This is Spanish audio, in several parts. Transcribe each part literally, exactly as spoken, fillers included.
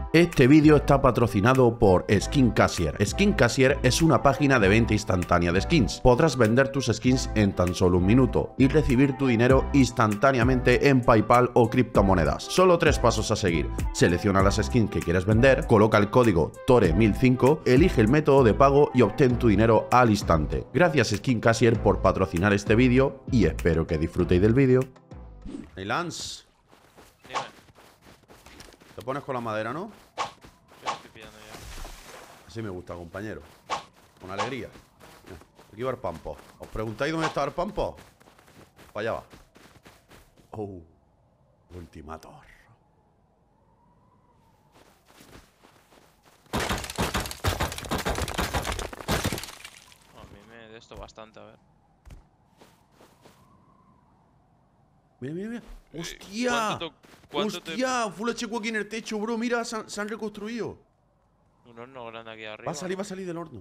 Este vídeo está patrocinado por Skin Cashier. Skin Cashier es una página de venta instantánea de skins. Podrás vender tus skins en tan solo un minuto y recibir tu dinero instantáneamente en PayPal o criptomonedas. Solo tres pasos a seguir. Selecciona las skins que quieres vender, coloca el código T O R E mil cinco, elige el método de pago y obtén tu dinero al instante. Gracias Skin Cashier por patrocinar este vídeo y espero que disfrutéis del vídeo. Hey Lance. Dime. Te pones con la madera, ¿no? Yo estoy pillando ya. Así me gusta, compañero. Con alegría. Mira, aquí va el pampo. ¿Os preguntáis dónde está el pampo? Para allá va. Oh, ultimator. A mí me de esto bastante, a ver. Mira, mira, mira. Eh, ¡Hostia! ¿Cuánto, te- cuánto ¡Hostia! Full H Q aquí en el techo, bro. Mira, se han, se han reconstruido. te... Un horno grande aquí arriba. Va a salir, va a salir del horno.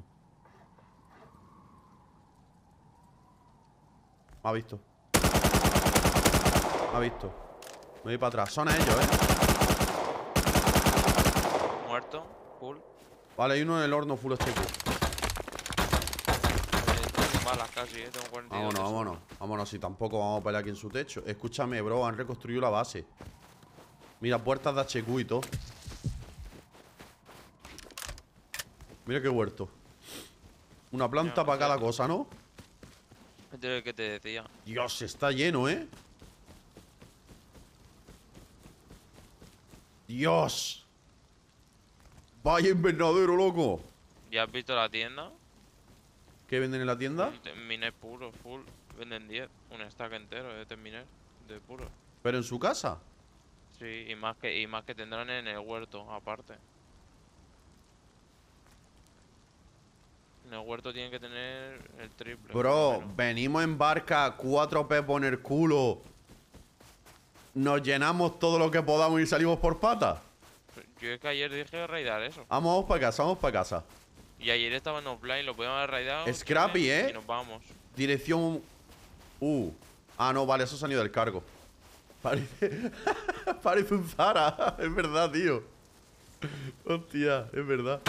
Me ha visto. Me ha visto. Me voy para atrás. Son ellos, ¿eh? Muerto. Full. Vale, hay uno en el horno Full H Q. Eh, tengo balas casi, eh. Tengo cuarenta y dos. Vámonos, vámonos. Vámonos, si tampoco vamos a pelear aquí en su techo. Escúchame, bro, han reconstruido la base. Mira, puertas de H Q y todo. Mira qué huerto. Una planta Ya, para cada ya. cosa, ¿no? Este es el que te decía. Dios, está lleno, ¿eh? Dios. Vaya invernadero, loco. ¿Ya has visto la tienda? ¿Qué venden en la tienda? Te- Miner puro, full. Venden diez. Un stack entero de terminer. De puro. ¿Pero en su casa? Sí, y más que, y más que tendrán en el huerto, aparte. En el huerto tienen que tener el triple. por lo Bro, menos. venimos en barca, cuatro pepos en el culo. Nos llenamos todo lo que podamos y salimos por patas. Yo es que ayer dije raidar eso. Vamos, vamos para casa, vamos para casa. Y ayer estaba en offline, lo podíamos haber raidado. Scrappy, ¿sí? ¿eh? Y nos vamos. Dirección... Uh. Ah, no, vale, eso se han ido del cargo. Parece... Parece un Zara. Es verdad, tío. Hostia, es verdad.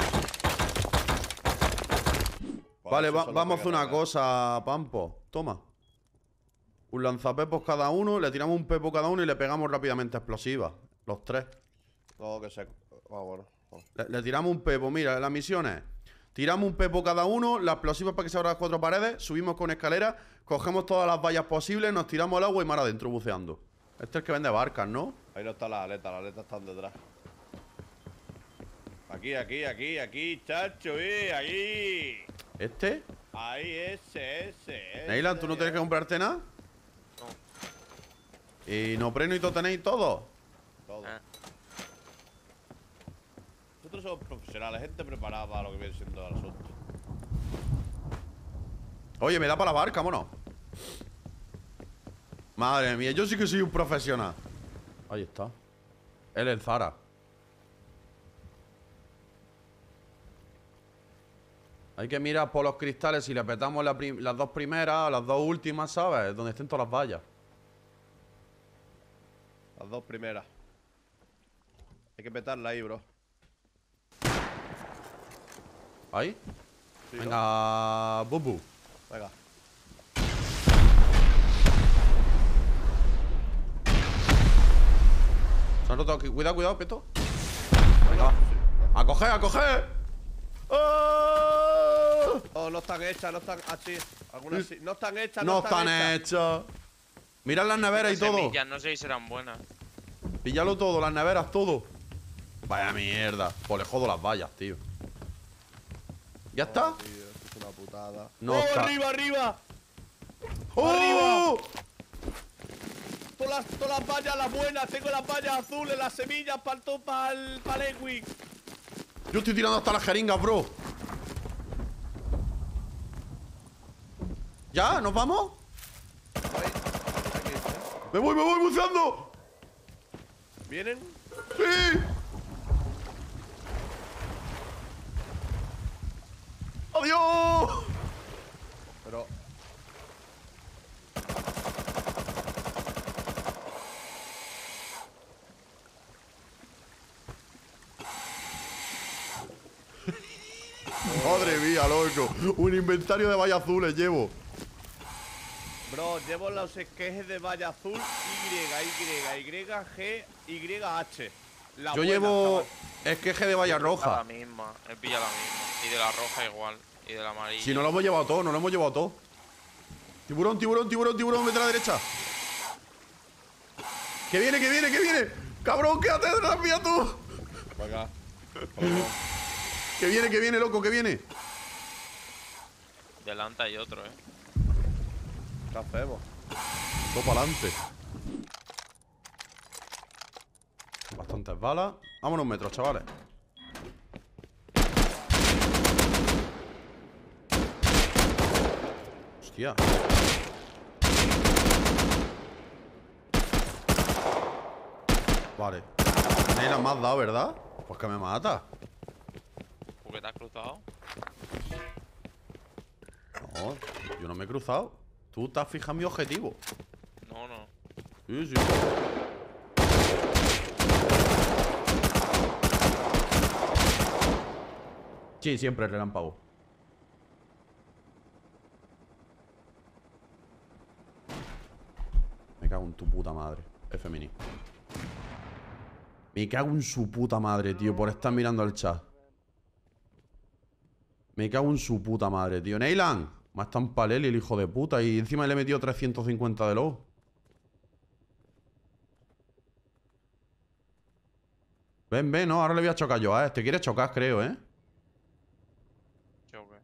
Vale, va- vamos a hacer una cosa, Pampo. Toma. Un lanzapepos cada uno, le tiramos un pepo cada uno y le pegamos rápidamente explosivas. Los tres. No, que se... Ah, bueno. Le, le tiramos un pepo. Mira, las misiones. Tiramos un pepo cada uno, las explosivas para que se abran las cuatro paredes, subimos con escalera, cogemos todas las vallas posibles, nos tiramos al agua y mar adentro buceando. Este es el que vende barcas, ¿no? Ahí no está la aleta, las aletas están detrás. Aquí, aquí, aquí, aquí, chacho, eh, aquí. ¿Este? Ahí, ese, ese, ese. Neyland, ¿tú no tienes que comprarte nada? No. ¿Y no preno y todo tenéis todo? Todo. Eh. Nosotros somos profesionales, gente preparada para lo que viene siendo el asunto. Oye, me da para la barca, vámonos. Madre mía, yo sí que soy un profesional. Ahí está. Él es el Zara. Hay que mirar por los cristales si le petamos la prim- las dos primeras, las dos últimas, ¿sabes? Donde estén todas las vallas. Las dos primeras. Hay que petarla ahí, bro. ¿Ahí? Sí, ¿no? Venga, Bubu. Venga. Se han roto aquí. Cuidado, cuidado, Peto. Venga, va. ¡A coger, a coger! ¡Oh! Oh, no están hechas, no están... Ah, sí. Algunas sí. No están hechas, No no, están hechas. Mirad las neveras y Las todo. semillas, no sé si serán buenas. Píllalo todo, las neveras, todo. Vaya mierda. Pues le jodo las vallas, tío. ¿Ya está? Tío, esto es una putada. No ¡Oh, está. arriba, arriba! ¡Oh! Todas las, todas las vallas, las buenas. Tengo las vallas azules, las semillas para el para el, para el Ewing. Yo estoy tirando hasta las jeringas, bro. ¿Ya? ¿Nos vamos? ¡Me voy, me voy buceando! ¿Vienen? ¡Sí! ¡Adiós! Pero... Madre mía, loco. Un inventario de vallas azules llevo. Bro, llevo los esquejes de valla azul Y, Y, Y, G, Y, H. La Yo buena, llevo chaval. esqueje de valla La roja. misma, él pilla la misma. Y de la roja igual. Y de la amarilla. Si no lo hemos llevado todo, no lo hemos llevado todo. Tiburón, tiburón, tiburón, tiburón, vete a la derecha. Que viene, que viene, que viene. Cabrón, quédate detrás mía tú. Venga. Que viene, que viene, loco, que viene. Delante hay otro, eh. ¿Qué hacemos? Todo para adelante. Bastantes balas. Vámonos metros, chavales. Hostia. Vale. Neyland me has dado, ¿verdad? Pues que me mata. ¿Por qué te has cruzado? No, yo no me he cruzado. Tú te has fijado en mi objetivo. No, no. Sí, sí. Sí, siempre el relámpago. Me cago en tu puta madre. F mini. Me cago en su puta madre, tío, por estar mirando el chat. Me cago en su puta madre, tío. Neyland, me ha estampado Leli, el hijo de puta. Y encima le he metido trescientos cincuenta de low. Ven, ven, no, ahora le voy a chocar yo a este. Quiere chocar, creo, ¿eh? Choque.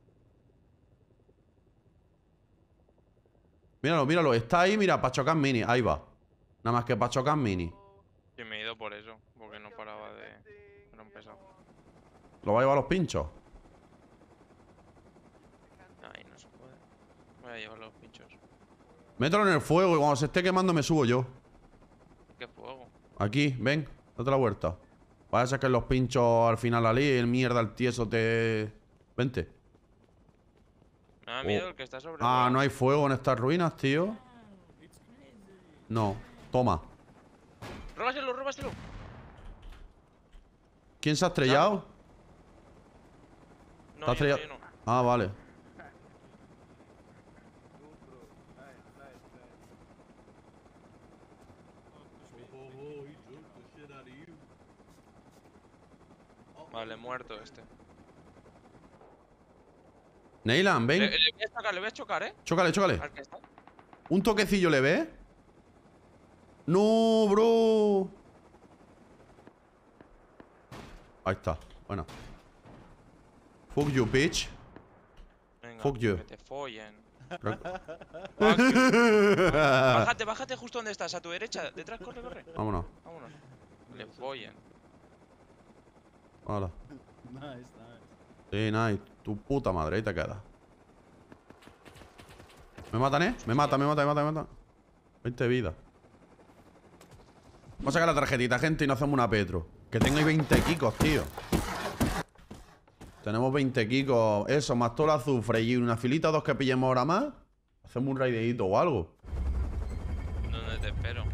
Míralo, míralo. Está ahí, mira, para chocar mini. Ahí va. Nada más que para chocar mini. Sí, me he ido por eso. Porque no paraba de... No he empezado. ¿Lo va a llevar a los pinchos? Ahí no se puede. Voy a llevar los pinchos. Mételo en el fuego y cuando se esté quemando me subo yo. ¿Qué fuego? Aquí, ven, date la vuelta. Parece que los pinchos al final ali, el mierda, el tieso te... Vente. Me da Oh. miedo el que está sobre. Ah, no hay fuego en estas ruinas, tío. No, toma. ¡Róbaselo, róbaselo! ¿Quién se ha estrellado? No, ¿Te ha yo no, estrellado? yo no. Ah, vale. Vale, muerto este. Neyland, ven. Le, le voy a chocar, le voy a chocar, ¿eh? Chócale, chócale. Al que está. Un toquecillo le ve. No, bro. Ahí está. Bueno. Fuck you, bitch. Venga, Fuck you. que te follen. Vámonos. Bájate, bájate justo donde estás, a tu derecha. Detrás, corre, corre. Vámonos. Vámonos. Le follen. Hola. Nice, nice. Sí, nice. Tu puta madre, ahí te quedas. ¿Me matan, eh? Me mata, me mata, me mata, me mata. veinte vidas. Vamos a sacar la tarjetita, gente, y nos hacemos una Petro. Que tengo ahí veinte kikos, tío. Tenemos veinte kikos. Eso, más todo el azufre y una filita, dos que pillemos ahora más. Hacemos un raideíto o algo. ¿Dónde te espero?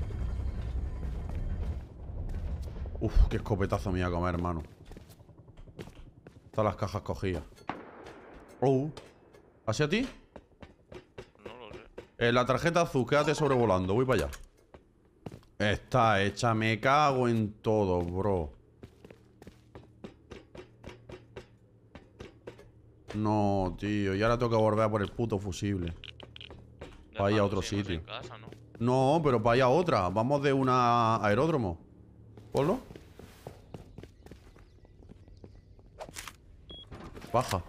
Uf, qué escopetazo me iba a comer, hermano. Todas las cajas cogidas. Oh. ¿Hacia ti? No lo sé. Eh, la tarjeta azul, quédate sobrevolando. Voy para allá. Está hecha, me cago en todo, bro. No, tío. Y ahora tengo que volver a por el puto fusible. Para ir a otro sitio. En casa, ¿no? No, pero para ir a otra. Vamos de una aeródromo. Ponlo. Baja.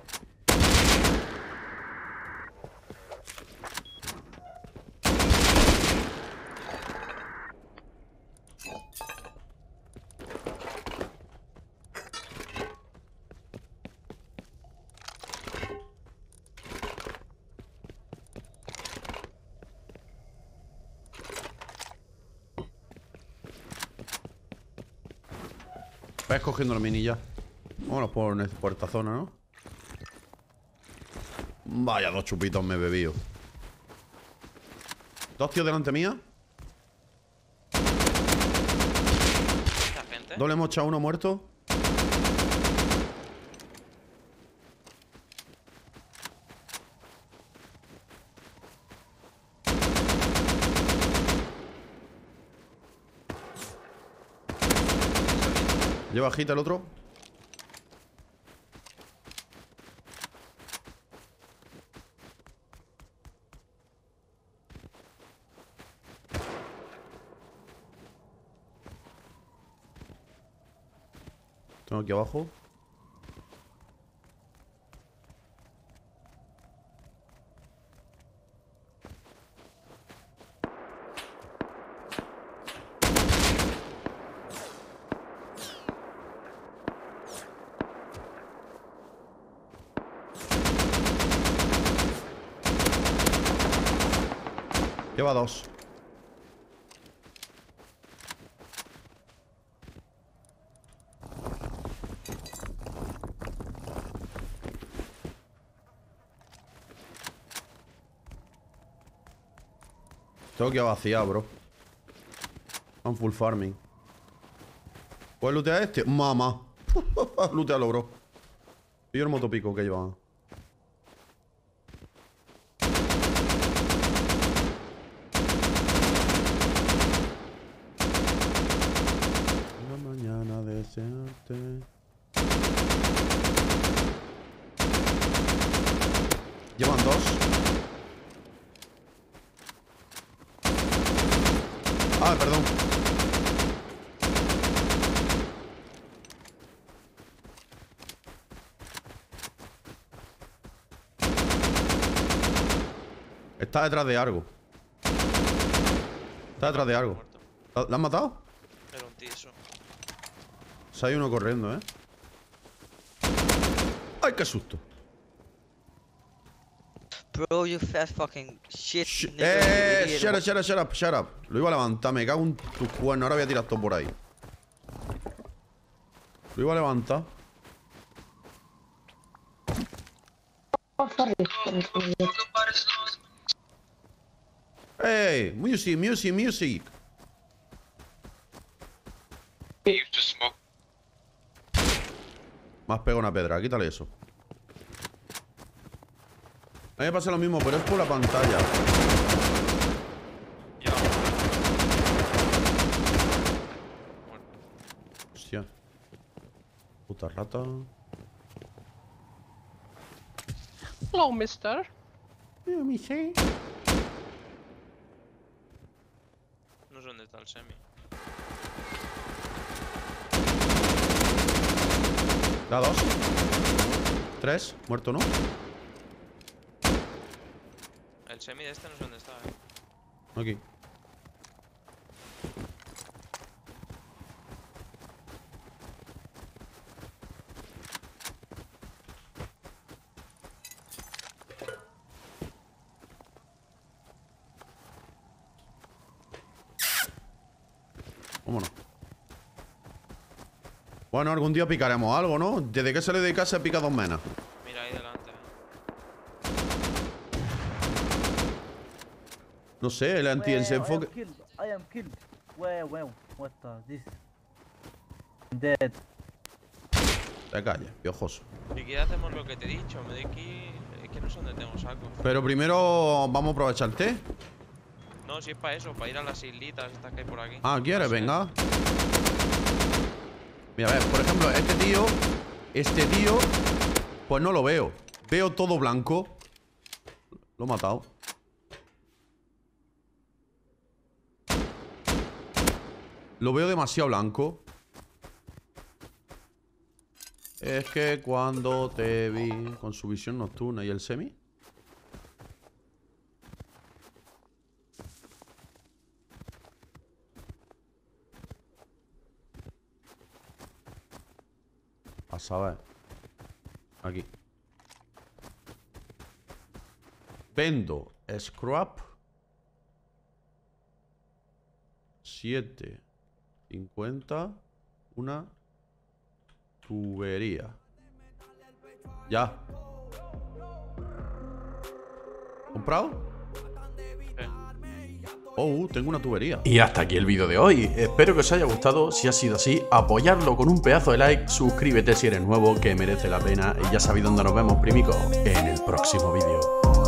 Vas cogiendo la mini ya. Vámonos por, por esta zona, ¿no? Vaya, dos chupitos me he bebido. Dos tíos delante mía. ¿Esta gente? Doble mocha, uno muerto. Lleva agita el otro. Tengo aquí abajo. Lleva dos. Tengo que vaciar, bro. I'm full farming. ¿Puedes lootear este? Mamá. Lootealo, bro. Y yo el motopico que llevaba. La mañana desearte. Llevan dos. Ah, perdón. Está detrás de algo. Está detrás de algo. ¿La han matado? Era un tiso. Se hay uno corriendo, ¿eh? ¡Ay, qué susto! Bro, you fat fucking shit. Sh nigga, eh, idiot. shut up, shut up, shut up, shut up. Lo iba a levantar, me cago en tus cuernos. Ahora voy a tirar todo por ahí. Lo iba a levantar. Oh, sorry. Sorry, sorry. Hey, music, music, music. Me has pegado una pedra, quítale eso. A mí me pasa lo mismo, pero es por la pantalla. Ya. Hostia. Puta rata. Hello, mister. Eh, mi sé. No sé dónde está el semi. Da dos. Tres. Muerto, ¿no? El semi de este no sé dónde está, eh. Aquí. Vámonos. Bueno, algún día picaremos algo, ¿no? Desde que sale de casa pica dos menas. Mira ahí delante, eh. No sé, el anti-desenfoque. I am killed. I am killed. Where, where? What the, this? Dead. Te calles, piojoso. Si quieres hacemos lo que te he dicho. Me de aquí. Es que no sé dónde tengo sacos. Pero primero vamos a aprovechar el té. No, si es para eso, para ir a las islitas estas que hay por aquí. Ah, ¿quieres? No sé. Venga. Mira, a ver, por ejemplo, este tío. Este tío. Pues no lo veo. Veo todo blanco. Lo he matado. Lo veo demasiado blanco. Es que cuando te vi con su visión nocturna y el semi. A saber. Aquí. Vendo scrap. siete cincuenta. Una tubería. Ya. ¿Comprado? Oh, tengo una tubería. Y hasta aquí el vídeo de hoy. Espero que os haya gustado. Si ha sido así, apoyadlo con un pedazo de like. Suscríbete si eres nuevo, que merece la pena. Y ya sabéis dónde nos vemos, primico, en el próximo vídeo.